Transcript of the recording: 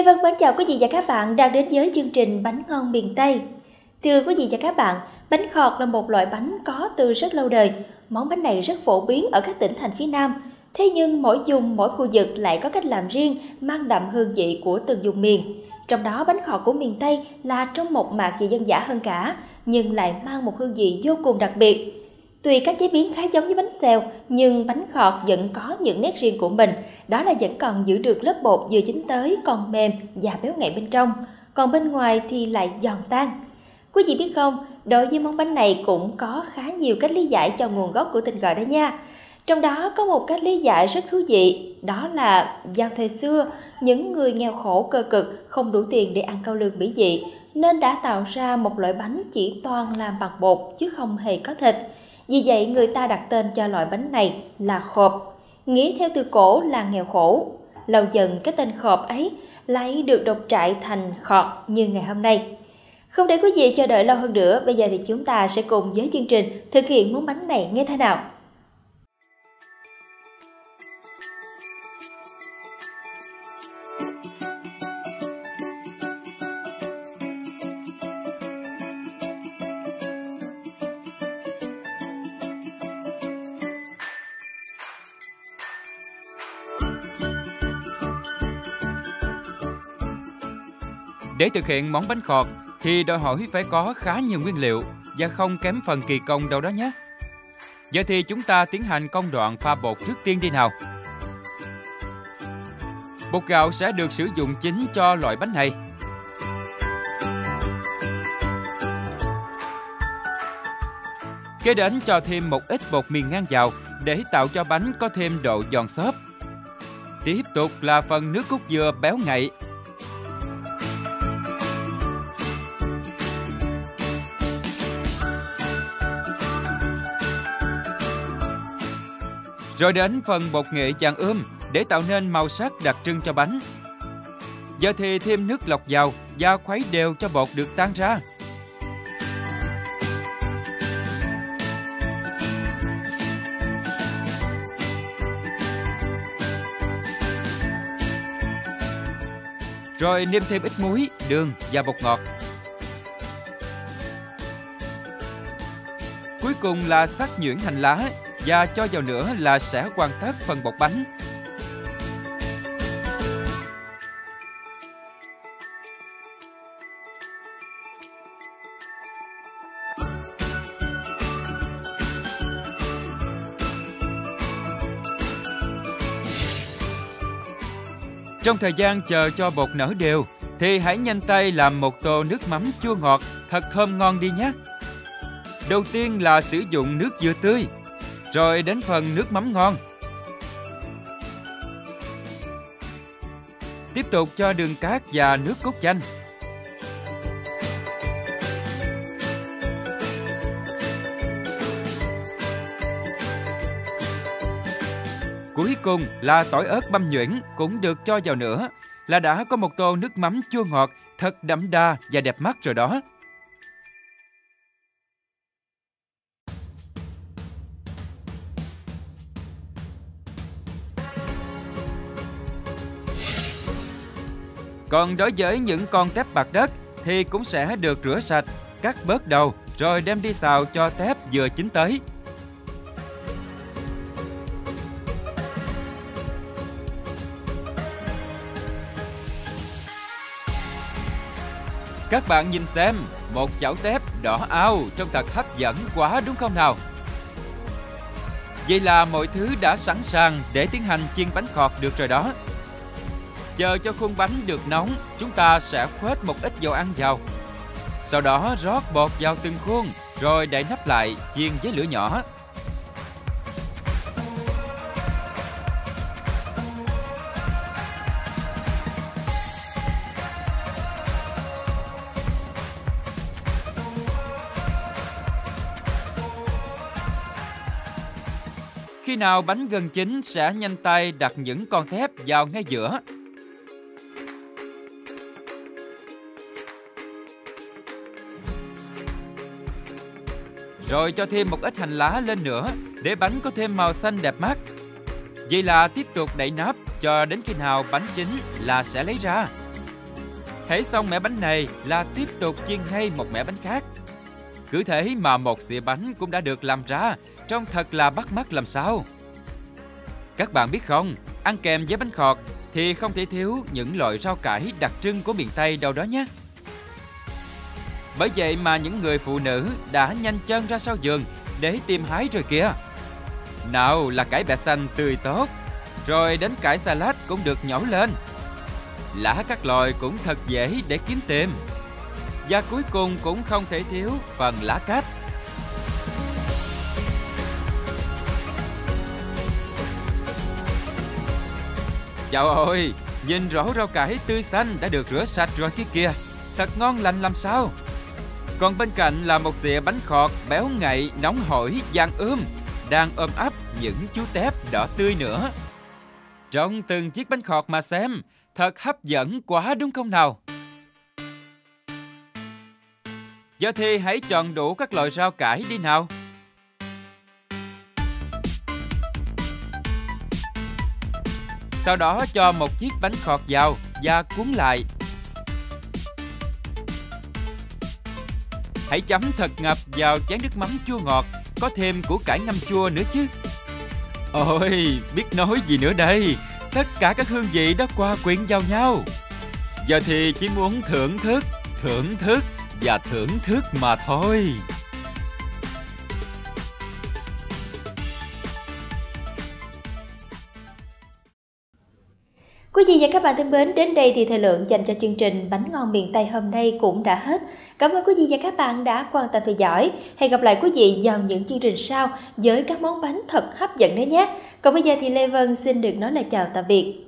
vâng, mến chào quý vị và các bạn đang đến với chương trình Bánh ngon miền Tây. Thưa quý vị và các bạn, bánh khọt là một loại bánh có từ rất lâu đời. Món bánh này rất phổ biến ở các tỉnh thành phía Nam. Thế nhưng mỗi vùng, mỗi khu vực lại có cách làm riêng, mang đậm hương vị của từng vùng miền. Trong đó bánh khọt của miền Tây là trong mộc mạc và dân dã hơn cả, nhưng lại mang một hương vị vô cùng đặc biệt. Tuy các chế biến khá giống với bánh xèo, nhưng bánh khọt vẫn có những nét riêng của mình, đó là vẫn còn giữ được lớp bột vừa chín tới còn mềm và béo ngậy bên trong, còn bên ngoài thì lại giòn tan. Quý vị biết không, đối với món bánh này cũng có khá nhiều cách lý giải cho nguồn gốc của tên gọi đó nha. Trong đó có một cách lý giải rất thú vị, đó là vào thời xưa, những người nghèo khổ cơ cực không đủ tiền để ăn cao lương mỹ vị, nên đã tạo ra một loại bánh chỉ toàn làm bằng bột chứ không hề có thịt. Vì vậy người ta đặt tên cho loại bánh này là khộp, nghĩa theo từ cổ là nghèo khổ. Lâu dần cái tên khộp ấy lại được độc trại thành khọt như ngày hôm nay. Không để quý vị chờ đợi lâu hơn nữa, bây giờ thì chúng ta sẽ cùng với chương trình thực hiện món bánh này nghe thế nào. Để thực hiện món bánh khọt thì đòi hỏi phải có khá nhiều nguyên liệu và không kém phần kỳ công đâu đó nhé. Giờ thì chúng ta tiến hành công đoạn pha bột trước tiên đi nào. Bột gạo sẽ được sử dụng chính cho loại bánh này. Kế đến cho thêm một ít bột mì ngang vào để tạo cho bánh có thêm độ giòn xốp. Tiếp tục là phần nước cốt dừa béo ngậy. Rồi đến phần bột nghệ vàng để tạo nên màu sắc đặc trưng cho bánh. Giờ thì thêm nước lọc vào và khuấy đều cho bột được tan ra. Rồi nêm thêm ít muối, đường và bột ngọt. Cuối cùng là sắc nhuyễn hành lá và cho vào nữa là sẽ hoàn tất phần bột bánh. Trong thời gian chờ cho bột nở đều thì hãy nhanh tay làm một tô nước mắm chua ngọt thật thơm ngon đi nhé. Đầu tiên là sử dụng nước dừa tươi, rồi đến phần nước mắm ngon. Tiếp tục cho đường cát và nước cốt chanh. Cuối cùng là tỏi ớt băm nhuyễn cũng được cho vào nữa, là đã có một tô nước mắm chua ngọt thật đậm đà và đẹp mắt rồi đó. Còn đối với những con tép bạc đất thì cũng sẽ được rửa sạch, cắt bớt đầu rồi đem đi xào cho tép vừa chín tới. Các bạn nhìn xem, một chảo tép đỏ ao trông thật hấp dẫn quá đúng không nào? Vậy là mọi thứ đã sẵn sàng để tiến hành chiên bánh khọt được rồi đó. Chờ cho khuôn bánh được nóng, chúng ta sẽ khuếch một ít dầu ăn vào. Sau đó rót bột vào từng khuôn, rồi đậy nắp lại chiên với lửa nhỏ. Khi nào bánh gần chín sẽ nhanh tay đặt những con thép vào ngay giữa. Rồi cho thêm một ít hành lá lên nữa để bánh có thêm màu xanh đẹp mắt. Vậy là tiếp tục đậy nắp cho đến khi nào bánh chín là sẽ lấy ra. Hễ xong mẻ bánh này là tiếp tục chiên ngay một mẻ bánh khác. Cứ thế mà một dĩa bánh cũng đã được làm ra, trông thật là bắt mắt làm sao. Các bạn biết không, ăn kèm với bánh khọt thì không thể thiếu những loại rau cải đặc trưng của miền Tây đâu đó nhé. Bởi vậy mà những người phụ nữ đã nhanh chân ra sau vườn để tìm hái rồi kìa. Nào là cải bẹ xanh tươi tốt, rồi đến cải salad cũng được nhổ lên. Lá các loại cũng thật dễ để kiếm tìm. Và cuối cùng cũng không thể thiếu phần lá cách. Trời ơi, nhìn rổ rau cải tươi xanh đã được rửa sạch rồi kia kìa, thật ngon lành làm sao. Còn bên cạnh là một dĩa bánh khọt béo ngậy, nóng hổi, vàng đang ôm ấp những chú tép đỏ tươi nữa. Trong từng chiếc bánh khọt mà xem, thật hấp dẫn quá đúng không nào? Giờ thì hãy chọn đủ các loại rau cải đi nào. Sau đó cho một chiếc bánh khọt vào và cuốn lại. Hãy chấm thật ngập vào chén nước mắm chua ngọt, có thêm củ cải ngâm chua nữa chứ. Ôi, biết nói gì nữa đây, tất cả các hương vị đã hòa quyện vào nhau. Giờ thì chỉ muốn thưởng thức và thưởng thức mà thôi. Quý vị và các bạn thân mến, đến đây thì thời lượng dành cho chương trình Bánh ngon miền Tây hôm nay cũng đã hết. Cảm ơn quý vị và các bạn đã quan tâm theo dõi. Hẹn gặp lại quý vị vào những chương trình sau với các món bánh thật hấp dẫn đấy nhé. Còn bây giờ thì Lê Vân xin được nói lời chào tạm biệt.